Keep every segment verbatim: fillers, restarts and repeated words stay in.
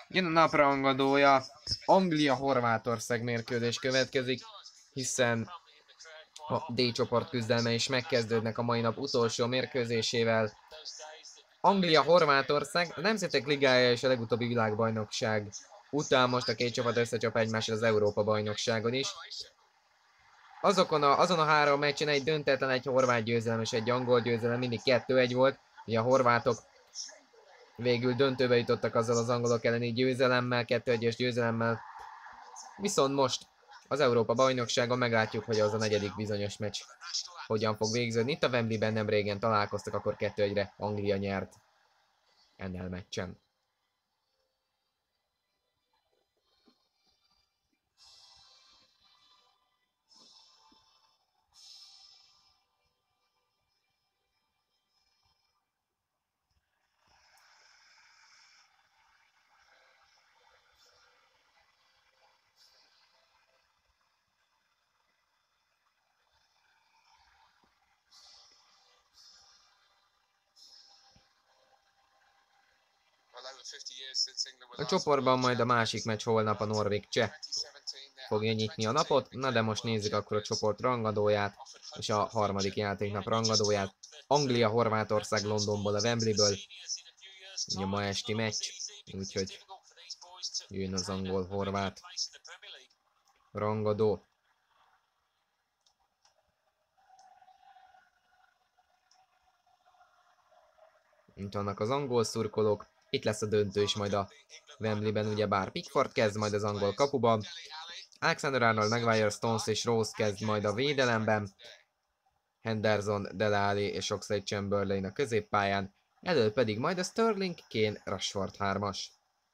Jön a naprangadója, Anglia-Horvátország mérkőzés következik, hiszen a D csoport küzdelme is megkezdődnek a mai nap utolsó mérkőzésével. Anglia-Horvátország a Nemzetek Ligája és a legutóbbi világbajnokság után most a két csapat összecsap egymással az Európa-bajnokságon is. Azokon a, azon a három meccsen egy döntetlen, egy horvát győzelem és egy angol győzelem, mindig kettő egy volt. Ugye a horvátok végül döntőbe jutottak azzal az angolok elleni győzelemmel, kettő egyes győzelemmel. Viszont most az Európa-bajnokságon meglátjuk, hogy az a negyedik bizonyos meccs hogyan fog végződni. Itt a Wembleyben nem régen találkoztak, akkor kettő egyre Anglia nyert ennél meccsen. A csoportban majd a másik meccs holnap a norvég-cseh fogja nyitni a napot. Na de most nézzük akkor a csoport rangadóját és a harmadik játéknap rangadóját. Anglia-Horvátország Londonból, a Wembleyből. Ugye ma esti meccs, úgyhogy jön az angol-horvát rangadó. Itt vannak az angol szurkolók. Itt lesz a döntő is majd a Wembleyben, ugyebár Pickford kezd majd az angol kapuban. Alexander-Arnold, Maguire, Stones és Rose kezd majd a védelemben. Henderson, Dele Alli és Oxlade-Chamberlain a középpályán. Elől pedig majd a Sterling, Kane, Rashford hármas.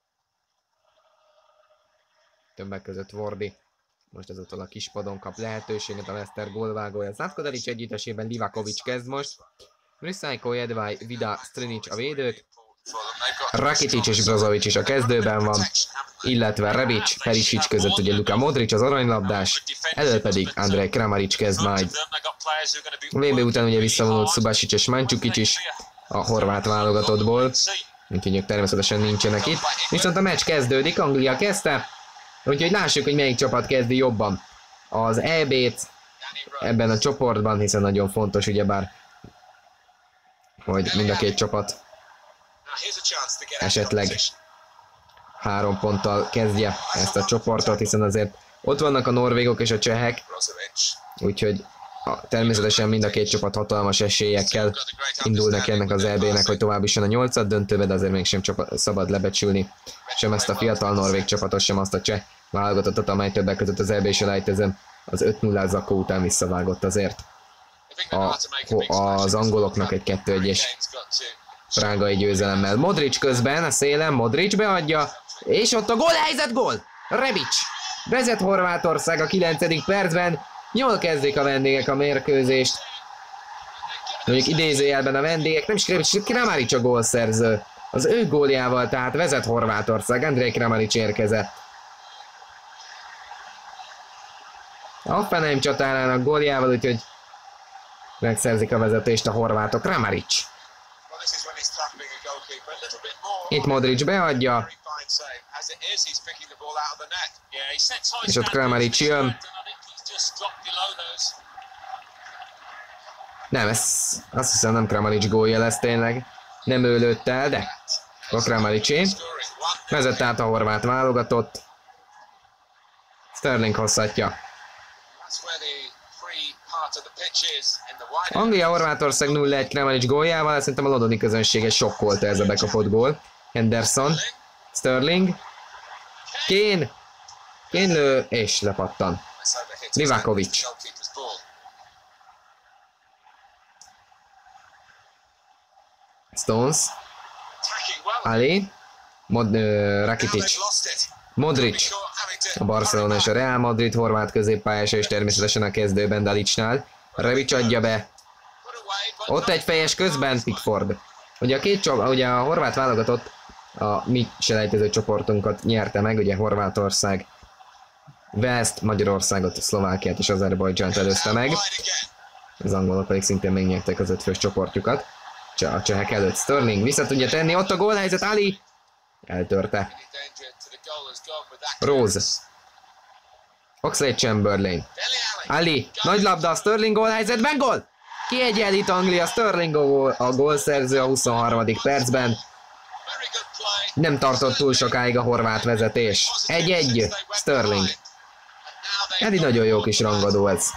Többek között Wardy. Most ezúttal a kispadon kap lehetőséget a Leicester gólvágója. Zlatko Dalic együttesében Livakovic kezd most. Brüsszajko, Jedvaj, Vida, Strinic a védők. Rakitic és Brozovic is a kezdőben van, illetve Rebic, Perisic között ugye Luka Modric az aranylabdás, elől pedig Andrej Kramaric kezd majd. A vé bé után ugye visszavonult Subasic és Mandzukic is a horvát válogatottból, úgyhogy ők természetesen nincsenek itt. Viszont a meccs kezdődik, Anglia kezdte, úgyhogy lássuk, hogy melyik csapat kezdi jobban az é bét ebben a csoportban, hiszen nagyon fontos ugyebár, hogy mind a két csapat esetleg három ponttal kezdje ezt a csoportot, hiszen azért ott vannak a norvégok és a csehek, úgyhogy a, természetesen mind a két csapat hatalmas esélyekkel indul neki ennek az é bének, hogy tovább is jön a nyolcad döntőbe, de azért mégsem csapat, szabad lebecsülni sem ezt a fiatal norvég csapatot, sem azt a cseh válogatottat, amely többek között az é bé selejtezőn az öt nulla zakó után visszavágott azért. A, az angoloknak egy kettő egyes prágai győzelemmel. Modric közben a szélen, Modric beadja, és ott a gólhelyzet, gól! Rebic vezet Horvátország a kilencedik percben, jól kezdik a vendégek a mérkőzést. Mondjuk idézőjelben a vendégek, nem is Rebic, Kramaric a gólszerző. Az ő góljával tehát vezet Horvátország, Andrej Kramaric érkezett. A Hoffenheim csatárának góljával, úgyhogy megszerzik a vezetést a horvátok. Kramaric. Itt Modric beadja, és ott Kramaric jön. Nem, ez azt hiszem nem Kramaric gólja lesz tényleg. Nem ő lőtt el, de a Kramaricé. Vezet át a horvát válogatott. Sterling hosszatja. Anglia-Horvátország nulla egy Kramaric góljával, szerintem a londoni közönséget sokkolta ez a bekapott gól. Henderson, Sterling, Kane, Kane lő, és lepattan. Livakovic. Stones, Ali, Mod, uh, Rakitic, Modric, a Barcelona és a Real Madrid horvát középpályása, és természetesen a kezdőben Dalicnál. Rebic adja be. Ott egy fejes közben Pickford. Ugye a két csop, ugye a horvát válogatott a mi selejtező csoportunkat nyerte meg, ugye Horvátország, West, Magyarországot, Szlovákiát és Azerbajdzsánt előzte meg. Az angolok pedig szintén megnyertek az ötfős csoportjukat. A csehek előtt Sterling vissza tudja tenni, ott a gólhelyzet, Ali! Eltörte. Rose. Oxlade-Chamberlain. Ali, nagy labda, Sterling gólhelyzetben, gól! Kiegyenlít Anglia, Sterling a gólszerző a huszonharmadik percben. Nem tartott túl sokáig a horvát vezetés. egy-egy, Sterling. Eddig nagyon jó kis rangadó ez.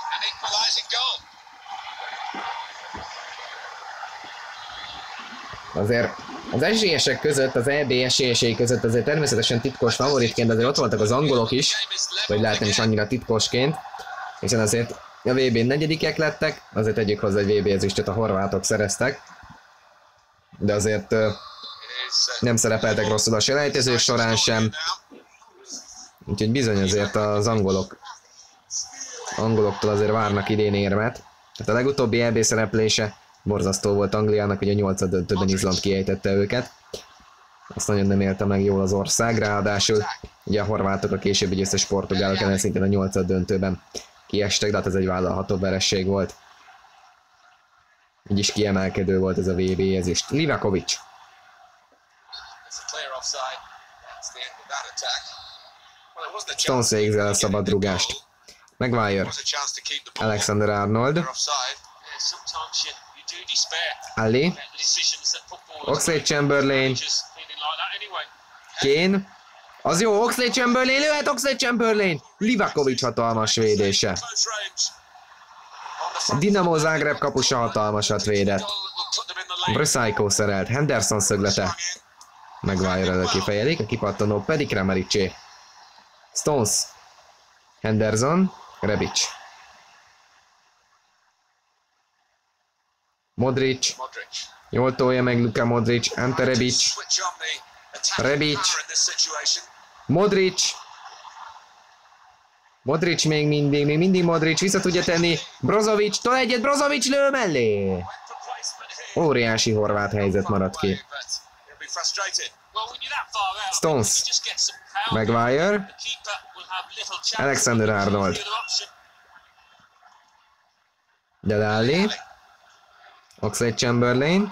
Azért az esélyesek között, az é bé esélyesei között azért természetesen titkos favoritként, azért ott voltak az angolok is, vagy lehet nem is annyira titkosként, hiszen azért a vé bén negyedikek lettek, azért tegyük hozzá, hogy vé bé ezüstöt a horvátok szereztek, de azért uh, nem szerepeltek rosszul a selejtezők során sem, úgyhogy bizony azért az angolok, angoloktól azért várnak idén érmet. Tehát a legutóbbi é bé szereplése borzasztó volt Angliának, hogy a nyolcad döntőben Izland kiejtette őket. Azt nagyon nem élte meg jól az ország, ráadásul ugye a horvátok a későbbi győztes portugálok ellen szintén a nyolcad döntőben kiestek, de hát ez egy vállalható vereség volt. Így is kiemelkedő volt ez a vé bé ezüst. Livakovic. Stones végzel a szabad rúgást. Maguire. Alexander Arnold. Ali. Oxlade-Chamberlain. Kane. Az jó, Oxlade-Chamberlain, lőhet Oxlade-Chamberlain! Livakovic hatalmas védése. Dinamo Zagreb kapusa hatalmasat védett. Brsaiko szerelt, Henderson szöglete. Maguire elő kifejelik, a kipattanó pedig Kramaricé. Stones. Henderson. Rebic. Modric. Jól tolja meg Luka Modric. Ante Rebic. Rebic. Modric. Modric még mindig, még mindig Modric vissza tudja tenni. Brozovic, tol egyet, Brozovic lő mellé. Óriási horvát helyzet maradt ki. Stones. Maguire. Alexander Arnold. Dele Alli. Oxlade-Chamberlain.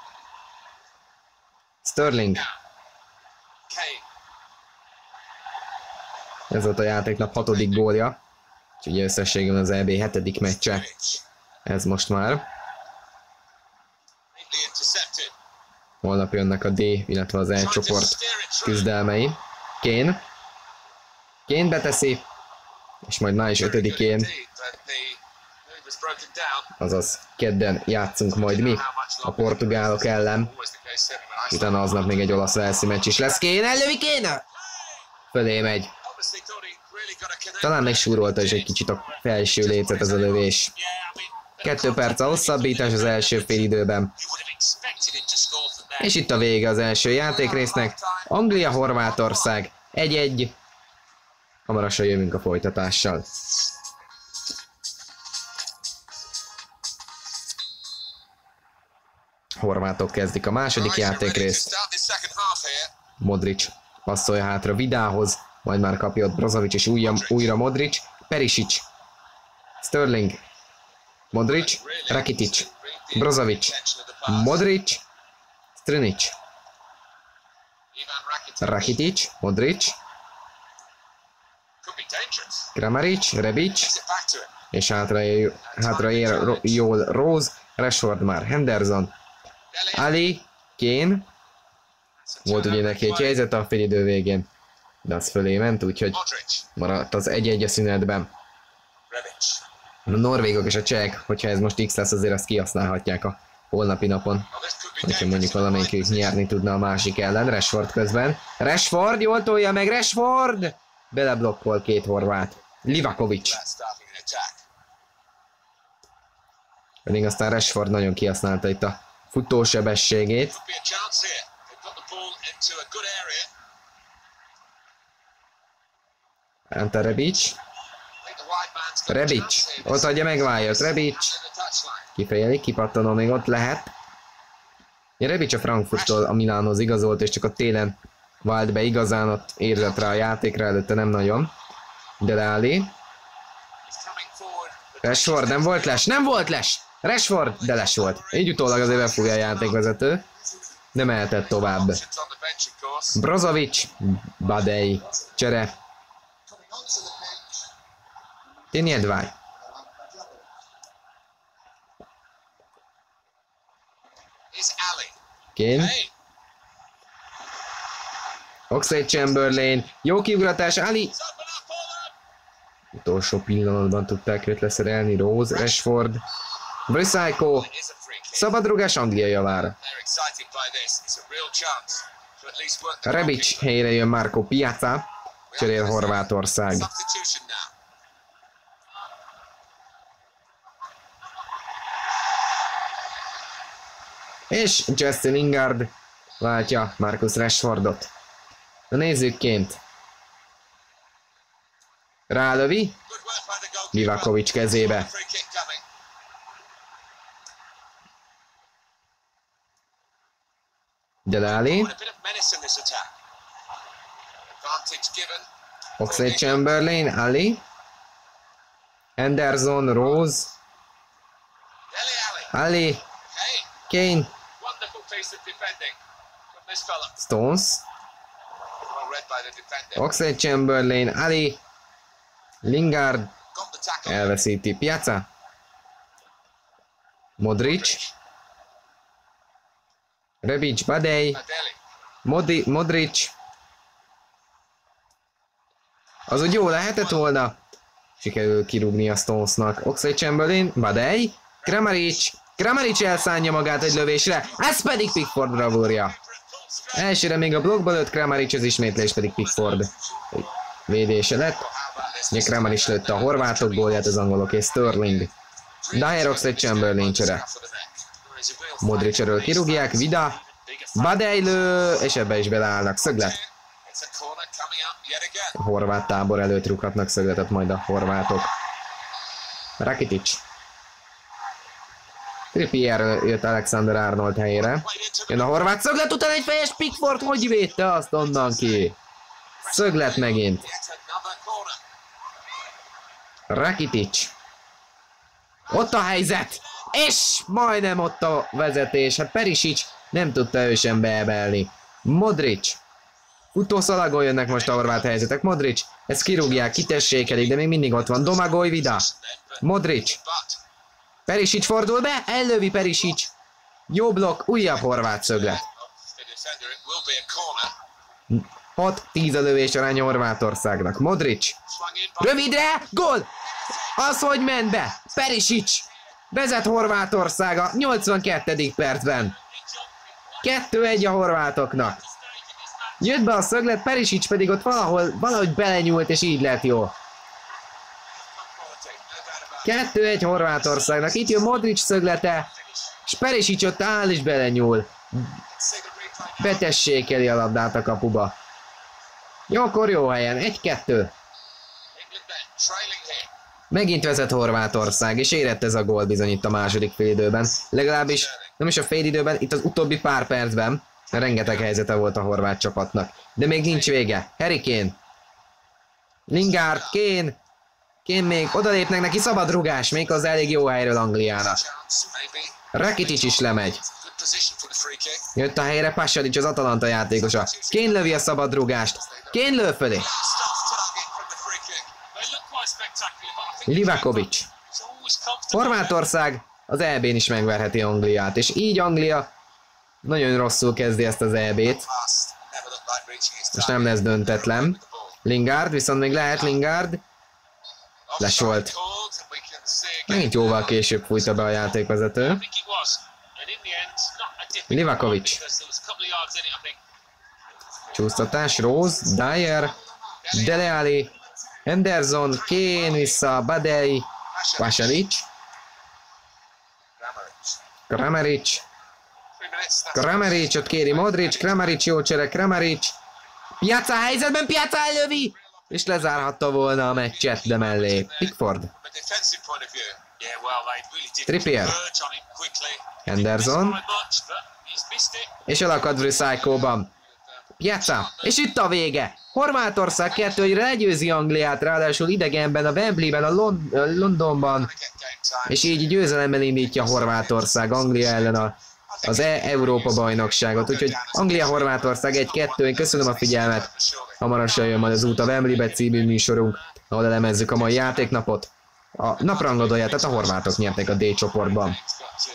Sterling. Ez volt a játéknap hatodik gólja. Úgyhogy összességében az é bé hetedik meccse. Ez most már. Holnap jönnek a D, illetve az E csoport küzdelmei. Kane. Kane beteszi. És majd május ötödikén, azaz kedden játszunk majd mi a portugálok ellen. Utána aznap még egy olasz-velszi meccs is lesz. Kane, ellövi Kane! Fölé megy. Talán megsúrolta is egy kicsit a felső lécet ez a lövés. Kettő perc a hosszabbítás az első fél időben. És itt a vége az első játékrésznek. Anglia-Horvátország egy-egy. Hamarosan jövünk a folytatással. Horvátok kezdik a második játékrészt. Modric passzolja hátra Vidához, majd már kapja ott Brozovic és újra, újra Modric. Perisic. Sterling. Modric. Rakitic. Brozovic. Modric. Strinic. Rakitic. Modric. Kramaric. Rebic. És hátra, hátra ér jól Rose. Rashford már. Henderson. Ali. Kane. Volt ugye neki egy helyzet a félidő végén, de az fölé ment, úgyhogy maradt az egy-egy a szünetben. A norvégok és a csehek, hogyha ez most X lesz, azért azt kihasználhatják a holnapi napon. Hogyha mondjuk valamelyikük nyerni tudna a másik ellen. Rashford közben. Rashford, jól tolja meg, Rashford! Beleblokkol két horvát. Livakovic. Pedig aztán Rashford nagyon kihasználta itt a futósebességét. Ante Rebic. Rebic. Ott adja meg Wyatt. Rebic. Kifejelik, kipattanó még ott lehet. Ja, Rebic a Frankfurttól a Milánhoz igazolt, és csak a télen vált be igazán, ott érzett rá a játékra, előtte nem nagyon. Dele Alli. Rashford, nem volt les, nem volt les! Rashford, de les volt. Így utólag azért befújja a játékvezető. nem mehetett tovább. Brozovic, Badei, csere. Tényedváj. Kane. Oxlade-Chamberlain. Jó kiugratás, Ali. Utolsó pillanatban tudták őt leszerelni. Rose, Rashford. Vrsaljko. Szabadrugás Anglia javára. Rebic helyre jön Marco Piazza. Cserél Horvátország. És Jesse Lingard váltja Marcus Rashfordot. Na nézzük ként. Rálövi. Livakovic kezébe. Dele Alli. Oxlade-Chamberlain, Ali. Henderson, Rose. Ali. Kane. Stones. Oxlade-Chamberlain, Ali. Lingard. Elveszíti Piazza. Modric. Rebic, Badei. Modi, Modric. Az úgy jó lehetett volna. Sikerül kirúgni a Stonesnak. Oxlade-Chamberlain, Badei. Kramaric. Kramaric elszánja magát egy lövésre. Ez pedig Pickford bravúrja. Elsőre még a blokkba lőtt Kramaric, az ismétlés pedig Pickford védése lett. Ugye Kramaric lőtte a horvátok gólját, az angolok és Sterling. Dyer, Oxlade-Chamberlain csere. Modric erről kirúgják, Vida. Badei lő, és ebbe is beleállnak. Szöglet. A horvát tábor előtt rúghatnak szögletet majd a horvátok. Rakitic. Trippier jött Alexander Arnold helyére. Jön a horvát szöglet, után egy fejes Pickford, hogy védte azt onnan ki? Szöglet megint. Rakitic. Ott a helyzet! És majdnem ott a vezetés. Hát Perisic nem tudta ő sem beebelni. Modric. Futószalagon jönnek most a horvát helyzetek. Modric. Ezt kirúgják, kitessékelik, de még mindig ott van. Domagoj, Vida. Modric. Perisic fordul be, ellövi Perisic. Jó blokk, újabb horvát szöglet. hat tíz a lövés arány Horvátországnak. Modric. Rövidre, gól! Az, hogy ment be. Perisic. Vezet Horvátországa nyolcvankettedik percben. kettő egy a horvátoknak. Jött be a szöglet, Perisic pedig ott valahol, valahogy belenyúlt, és így lett jó. kettő egy Horvátországnak. Itt jön Modric szöglete, és Perisic ott áll és belenyúl. Betessékeli a labdát a kapuba. Jókor jó helyen, egy kettő. Megint vezet Horvátország, és érett ez a gól bizony itt a második félidőben. Legalábbis nem is a félidőben, itt az utóbbi pár percben. Rengeteg helyzete volt a horvát csapatnak. De még nincs vége. Harry Kane. Lingard, Kane. Kane még odalépnek neki, szabad rugás, még az elég jó helyről Angliának. Rakitic is lemegy. Jött a helyre Pasalic, az Atalanta játékosa. Kane lövi a szabad rugást. Kane lő fölé. Livakovic. Horvátország az é bén is megverheti Angliát, és így Anglia nagyon rosszul kezdi ezt az é bét. Most nem lesz döntetlen. Lingard, viszont még lehet Lingard. Lesolt. Megint jóval később fújta be a játékvezető. Livakovic. Csúsztatás, Rose, Dyer, Dele Alli, Henderson, Kane vissza, Badei, Pasalic, Kramaric, Kramaricot kéri Modric, Kramaric jó csere, Kramaric, Piazza helyzetben, Piazza ellövi, és lezárhatta volna a meccset, de mellé Pickford. Trippier, Henderson, és elakad Vrsaljkóban. Piazza, és itt a vége. Horvátország kettő egyre legyőzi Angliát, ráadásul idegenben, a Wembleyben, a Lond Londonban, és így győzelemmel indítja Horvátország Anglia ellen a az E-Európa bajnokságot. Úgyhogy Anglia-Horvátország egy kettő, én köszönöm a figyelmet. Hamarosan jön majd az út a Wembleybe című műsorunk, ahol elemezzük a mai játéknapot. A naprangadóját, tehát a horvátok nyertek a D csoportban.